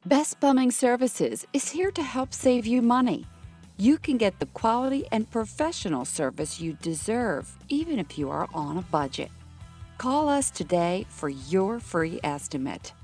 Best Plumbing Services is here to help save you money. You can get the quality and professional service you deserve, even if you are on a budget. Call us today for your free estimate.